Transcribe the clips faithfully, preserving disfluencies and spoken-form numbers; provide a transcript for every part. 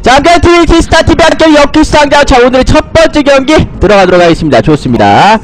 장가티비티 스타티비 학교 역기상자. 자, 오늘의 첫 번째 경기 들어가도록 하겠습니다. 좋습니다.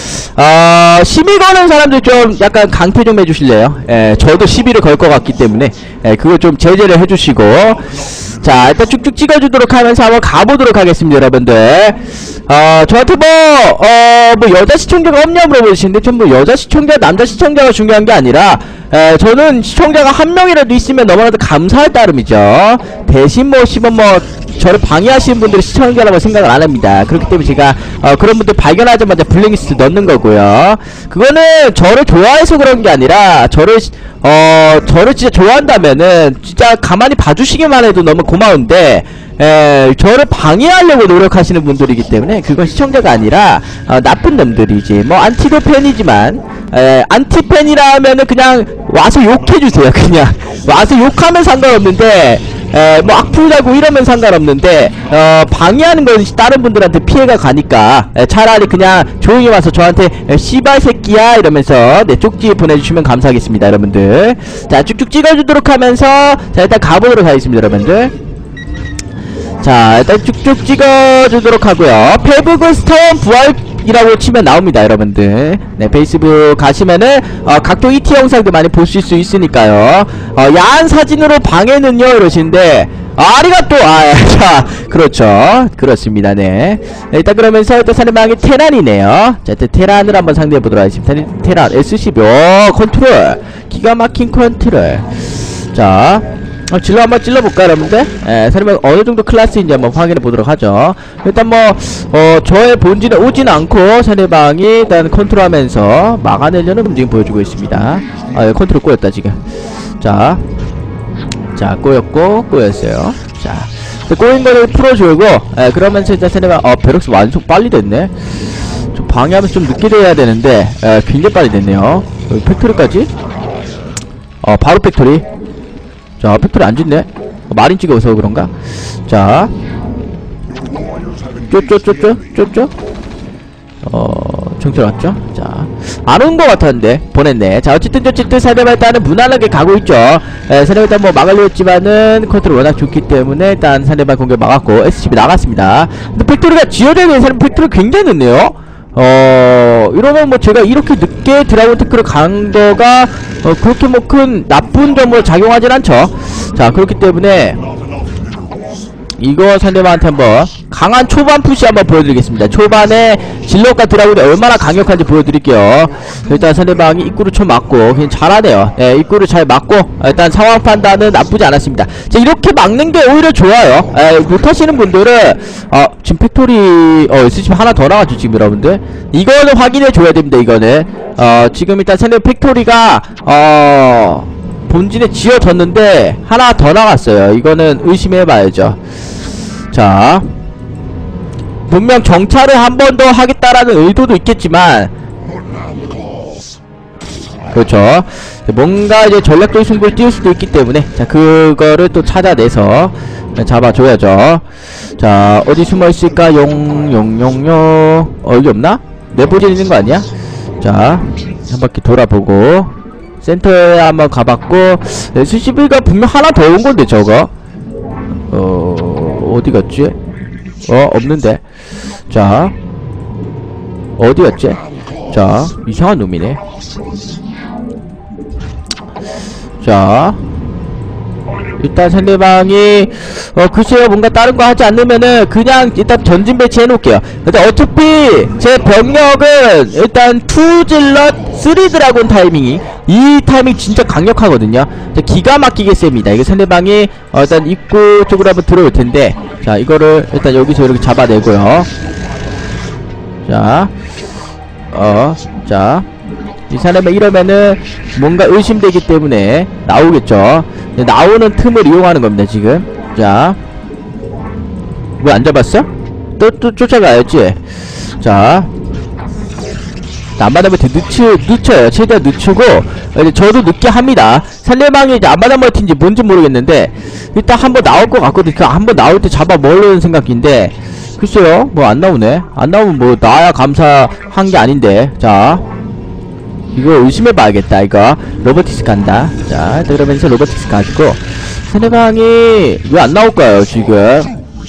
어, 시비 거는 사람들 좀 약간 강퇴 좀 해주실래요? 예, 저도 시비를 걸 것 같기 때문에, 예, 그거 좀 제재를 해주시고. 자, 일단 쭉쭉 찍어주도록 하면서 한번 가보도록 하겠습니다, 여러분들. 어, 저한테 뭐, 어, 뭐, 여자 시청자가 없냐 물어보시는데, 전 뭐, 여자 시청자, 남자 시청자가 중요한 게 아니라, 에, 저는 시청자가 한 명이라도 있으면 너무나도 감사할 따름이죠. 대신 뭐, 시번 뭐, 저를 방해하시는 분들이 시청자라고 생각을 안 합니다. 그렇기 때문에 제가, 어, 그런 분들 발견하자마자 블랙리스트 넣는 거고요. 그거는 저를 좋아해서 그런 게 아니라, 저를, 어, 저를 진짜 좋아한다면은, 진짜 가만히 봐주시기만 해도 너무 고마운데, 에, 저를 방해하려고 노력하시는 분들이기 때문에 그건 시청자가 아니라 어, 나쁜 놈들이지. 뭐 안티도 팬이지만 에, 안티팬이라면은 그냥 와서 욕해주세요. 그냥 와서 욕하면 상관없는데, 에, 뭐 악플다고 이러면 상관없는데, 어, 방해하는 건 다른 분들한테 피해가 가니까, 에, 차라리 그냥 조용히 와서 저한테 에, 씨발 새끼야 이러면서 네, 쪽지 보내주시면 감사하겠습니다, 여러분들. 자, 쭉쭉 찍어주도록 하면서 자, 일단 가보도록 하겠습니다, 여러분들. 자, 일단 쭉쭉 찍어주도록 하고요. 페북은 스타원 부활이라고 치면 나옵니다, 여러분들. 네, 페이스북 가시면은 어, 각종 이티 영상도 많이 보실 수 있으니까요. 어, 야한 사진으로 방해는요 이러시는데, 아, 아리가또. 아, 자, 그렇죠. 그렇습니다. 네. 네, 일단 그러면서 일단 상대방이 테란이네요. 자, 일단 테란을 한번 상대해보도록 하겠습니다. 테란 에스십이. 오, 컨트롤. 기가 막힌 컨트롤. 자, 어, 질러 한번 찔러볼까, 여러분들? 예, 사람은 어느정도 클래스인지 한번 확인해보도록 하죠. 일단 뭐, 어, 저의 본진에 오진 않고 상대방이 일단 컨트롤 하면서 막아내려는 움직임 보여주고 있습니다. 아, 예, 컨트롤 꼬였다, 지금. 자. 자, 꼬였고, 꼬였어요. 자. 꼬인 거를 풀어주고, 예, 그러면서 일단 상대방, 어, 베럭스 완성 빨리 됐네? 좀 방해하면서 좀 늦게 돼야 되는데, 예, 굉장히 빨리 됐네요. 여기 팩토리까지? 어, 바로 팩토리. 자, 팩토리 안 짓네? 어, 마린 찍어서 그런가? 자, 쪼쪼쪼쪼 쪼쪼. 어, 정찰 왔죠? 자, 안 온 거 같았는데 보냈네. 자, 어쨌든 어쨌든 상대방 일단은 무난하게 가고 있죠. 에, 상대방 일단 뭐 막으려 했지만은 컨트롤 워낙 좋기 때문에 일단 상대방 공격 막았고 에스십이 나갔습니다. 근데 팩토리가 지어져야 되는 사람 팩토리 굉장히 늦네요. 어, 이러면 뭐 제가 이렇게 늦게 드라곤 테크를 간 거가 어, 그렇게 뭐 큰 나쁜 점으로 작용하진 않죠. 자, 그렇기 때문에 이거 상대방한테 한번 강한 초반 푸시 한번 보여드리겠습니다. 초반에 질럿과 드라군이 얼마나 강력한지 보여드릴게요. 일단 상대방이 입구를 쳐 맞고 그냥 잘하네요. 예, 입구를 잘 맞고 일단 상황 판단은 나쁘지 않았습니다. 자, 이렇게 막는 게 오히려 좋아요. 예, 못하시는 분들은 어, 지금 팩토리 어, 에스십이 하나 더 나왔죠, 지금 여러분들. 이거는 확인해 줘야 됩니다. 이거는 어, 지금 일단 상대 팩토리가 어, 본진에 지어졌는데 하나 더 나갔어요. 이거는 의심해봐야죠. 자, 분명 정찰을 한 번 더 하겠다라는 의도도 있겠지만, 그렇죠. 뭔가 이제 전략적 승부를 띄울 수도 있기 때문에, 자, 그거를 또 찾아내서 잡아줘야죠. 자, 어디 숨어있을까? 용, 용, 용, 용. 어, 여기 없나? 내부진 있는 거 아니야? 자, 한 바퀴 돌아보고, 센터에 한번 가봤고, 에스십이가 분명 하나 더 온 건데, 저거. 어, 어디 갔지? 어, 없는데. 자, 어디 갔지? 자, 이상한 놈이네. 자, 일단 상대방이 어 글쎄요 뭔가 다른 거 하지 않으면은 그냥 일단 전진 배치 해놓을게요. 근데 어차피 제 병력은 일단 투 질럿 쓰리 드라곤 타이밍이 이 타이밍 진짜 강력하거든요. 기가 막히게 셉니다. 이거 상대방이 어 일단 입구 쪽으로 한번 들어올 텐데, 자, 이거를 일단 여기서 이렇게 잡아내고요. 자, 어, 자, 이 사람이 이러면은 뭔가 의심되기 때문에 나오겠죠. 나오는 틈을 이용하는 겁니다, 지금. 자, 뭐 안 잡았어? 또, 또 쫓아가야지. 자, 안마당 멀티 늦추, 늦춰요. 최대한 늦추고, 이제 저도 늦게 합니다. 상대방이 이제 안마당 멀티인지 뭔지 모르겠는데, 일단 한번 나올 것 같거든요. 그 한번 나올 때 잡아 먹으려는 생각인데, 글쎄요, 뭐 안 나오네. 안 나오면 뭐 나야 감사한 게 아닌데. 자, 이거 의심해봐야겠다. 이거 로보틱스 간다. 자, 그러면서 로보틱스 가지고 상대방이 왜 안 나올까요 지금?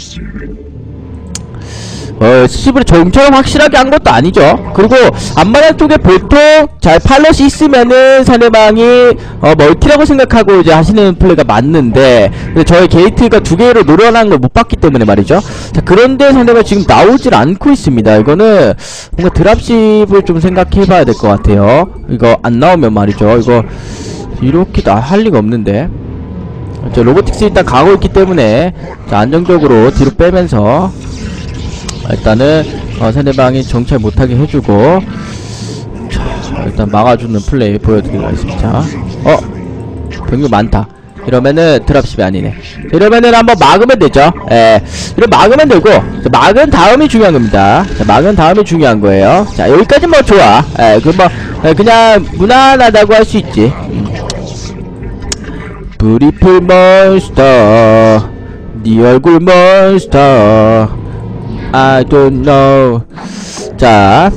어, 스십을 좀처럼 확실하게 한 것도 아니죠. 그리고 앞마당 쪽에 보통 잘 팔럿이 있으면은 상대방이 어, 멀티라고 생각하고 이제 하시는 플레이가 맞는데, 근데 저의 게이트가 두 개로 늘어나는 걸 못 봤기 때문에 말이죠. 자, 그런데 상대가 지금 나오질 않고 있습니다. 이거는 뭔가 드랍십을 좀 생각해 봐야 될 것 같아요. 이거 안 나오면 말이죠. 이거 이렇게 나 할 리가 없는데. 자, 로보틱스 일단 가고 있기 때문에 자, 안정적으로 뒤로 빼면서 일단은 어, 상대방이 정찰 못하게 해주고, 자, 일단 막아주는 플레이 보여드리겠습니다. 어? 병력 많다. 이러면은 드랍십이 아니네. 이러면은 한번 막으면 되죠. 예, 이러 막으면 되고, 자, 막은 다음이 중요한 겁니다. 자, 막은 다음이 중요한 거예요. 자, 여기까지 뭐 좋아. 예, 그 뭐 예, 그냥 무난하다고 할 수 있지. 브리플 몬스터, 네 얼굴 몬스터, I don't know. 자,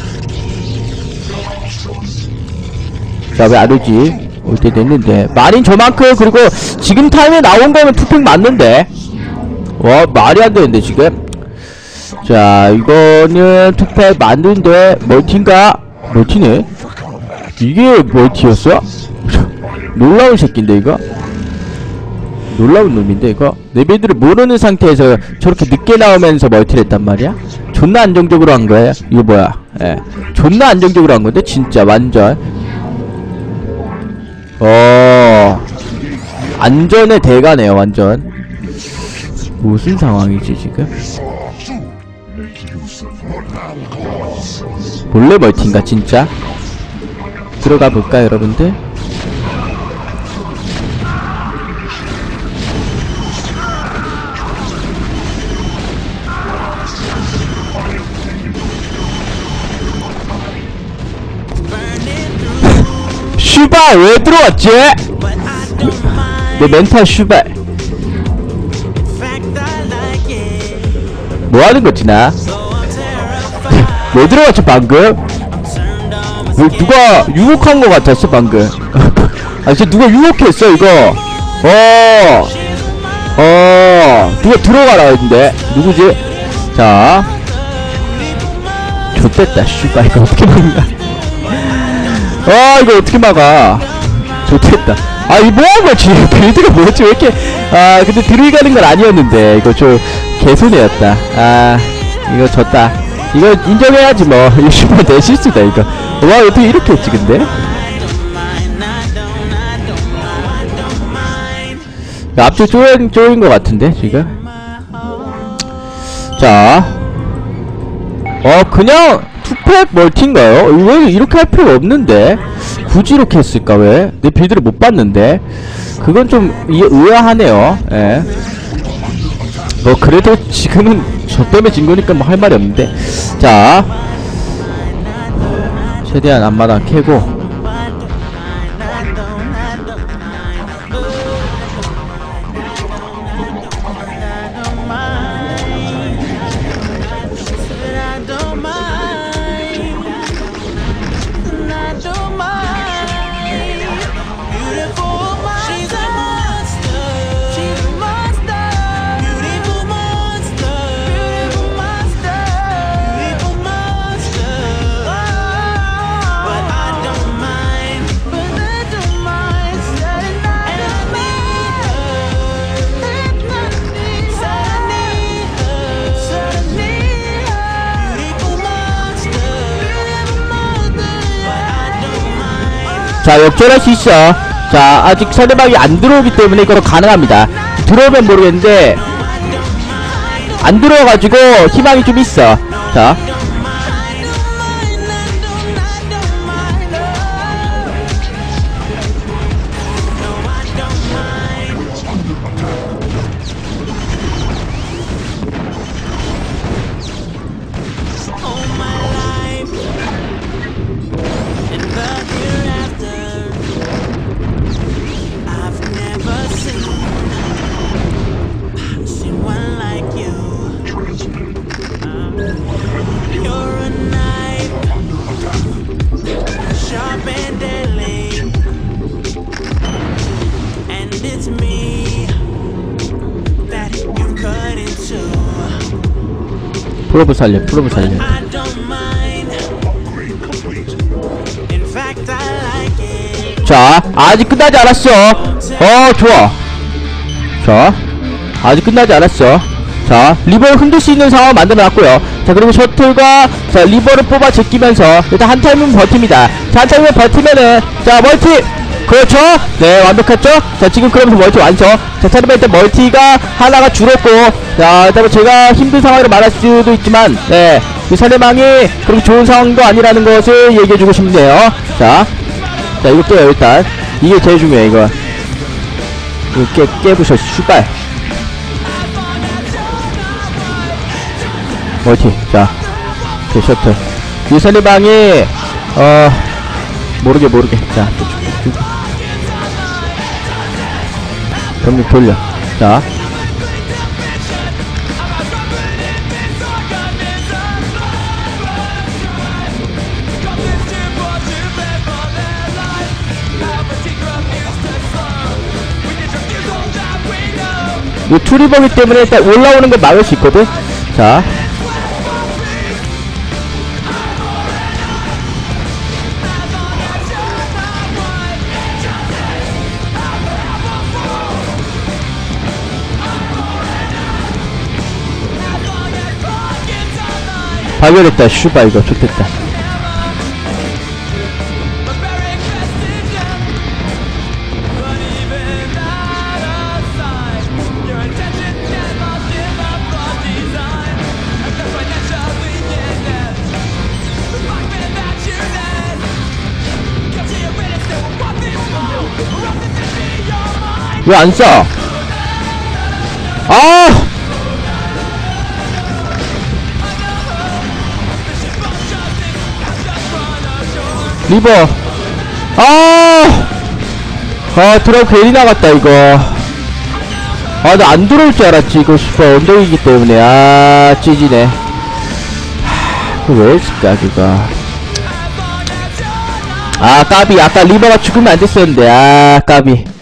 자, 왜 안 오지? 올 때 됐는데. 마린 저만큼, 그리고 지금 타임에 나온 거면 투팩 맞는데. 와, 말이 안 되는데, 지금. 자, 이거는 투팩 맞는데, 멀티인가? 멀티네? 이게 멀티였어? 놀라운 새끼인데, 이거? 놀라운 놈인데 이거? 레벨들을 모르는 상태에서 저렇게 늦게 나오면서 멀티를 했단 말이야? 존나 안정적으로 한 거야. 이거 뭐야? 예, 존나 안정적으로 한 건데 진짜 완전 어 안전의 대가네요. 완전 무슨 상황이지 지금? 몰래 멀티인가 진짜? 들어가 볼까 여러분들? 슈발 왜 들어왔지? 내 멘탈 슈발 뭐하는 거지 나? 왜 들어왔지 방금? 뭐 누가 유혹한 거 같았어 방금. 아 진짜 누가 유혹했어 이거. 어, 어 누가 들어가라 했는데 누구지? 자, 좆됐다 슈발. 이거 어떻게 막나? 아 이거 어떻게 막아? 좋겠다. 아 이 뭐한거지? 빌드가 뭐였지? 왜 이렇게 아 근데 들이 가는 건 아니었는데 이거 좀 개손해였다. 아 이거 졌다. 이거 인정해야지 뭐. 이거 슈퍼 내 실수다 이거. 와 어떻게 이렇게 했지 근데? 앞쪽 쪼인 쪼인 것 같은데 지금. 자, 어 그냥 투팩 멀티인가요? 왜 이렇게 할 필요 없는데 굳이 이렇게 했을까? 왜? 내 빌드를 못 봤는데. 그건 좀 의아하네요. 예. 뭐 그래도 지금은 저 때문에 진 거니까 뭐 할 말이 없는데. 자, 최대한 앞마당 캐고. 자, 역전할 수 있어. 자, 아직 상대방이 안 들어오기 때문에 이거는 가능합니다. 들어오면 모르겠는데 안 들어와가지고 희망이 좀 있어. 자, 프로브 살려 프로브 살려. 자 아직 끝나지 않았어. 어 좋아. 자 아직 끝나지 않았어. 자 리버를 흔들 수 있는 상황을 만들어놨고요. 자 그리고 셔틀과 자 리버를 뽑아 제끼면서 일단 한 타임은 버팁니다. 자 한 타임은 버티면은 자 멀티 그렇죠. 네 완벽했죠. 자 지금 그러면서 멀티 완성. 자 차르면 일단 멀티가 하나가 줄었고 자 일단 제가 힘든 상황이라 말할 수도 있지만 네 이 상대방이 그렇게 좋은 상황도 아니라는 것을 얘기해주고 싶네요. 자 자 이거 깨요 일단. 이게 제일 중요해 이거. 이거 깨, 깨부셔 슈발. 멀티. 자 오케이 셔틀. 이 상대방이 어 모르게 모르게 자 병력 돌려. 자 이 투리버기 때문에 일단 올라오는 걸 막을 수 있거든. 자 발견했다. 슈바 이거 좋겠다. 왜 안 쏴? 아! 리버. 아! 아, 드라고 괜히 나갔다, 이거. 아, 나 안 들어올 줄 알았지. 이거 슈퍼 언덕이기 때문에. 아, 찌지네. 하, 그거 왜 했을까, 그거. 아, 까비. 아까 리버가 죽으면 안 됐었는데. 아, 까비.